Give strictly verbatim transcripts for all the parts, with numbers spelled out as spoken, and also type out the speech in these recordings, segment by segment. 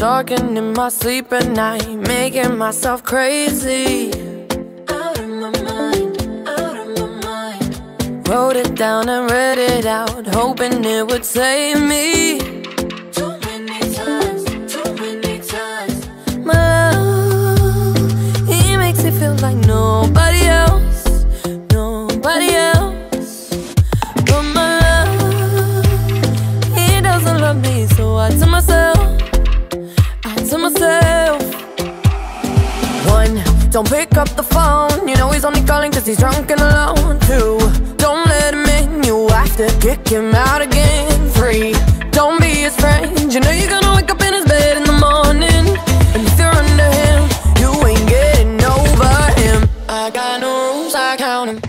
talking in my sleep at night, making myself crazy. Out of my mind, out of my mind. Wrote it down and read it out, hoping it would save me. Too many times, too many times. My love, he makes me feel like nobody else, nobody else. But my love, he doesn't love me, so I tell myself, to myself. One, don't pick up the phone, you know he's only calling cause he's drunk and alone. Two, don't let him in, you have to kick him out again. Three, don't be his friend, you know you're gonna wake up in his bed in the morning. And if you're under him, you ain't getting over him. I got no rules, I count him.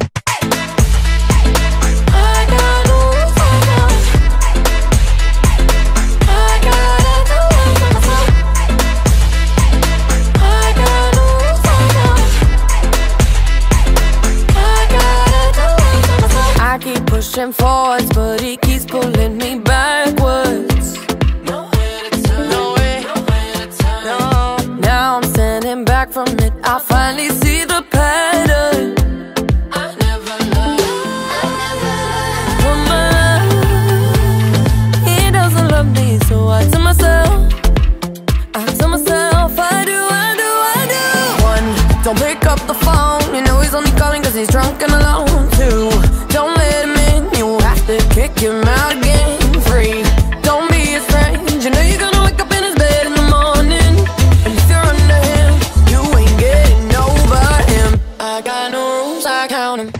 Pushing forwards, but he keeps pulling me backwards. Nowhere to turn, nowhere, nowhere to turn. No. Now I'm standing back from it, I finally see the pattern. I never loved, I never loved. But my love, he doesn't love me, so I tell myself, I tell myself, I do, I do, I do. One, don't pick up the phone, you know he's only calling cause he's drunk and alone. Two, don't let him in, you have to kick him out again. Three, don't be his friend, you know you're gonna wake up in his bed in the morning. And if you're under him, you ain't getting over him. I got no rules, I count him.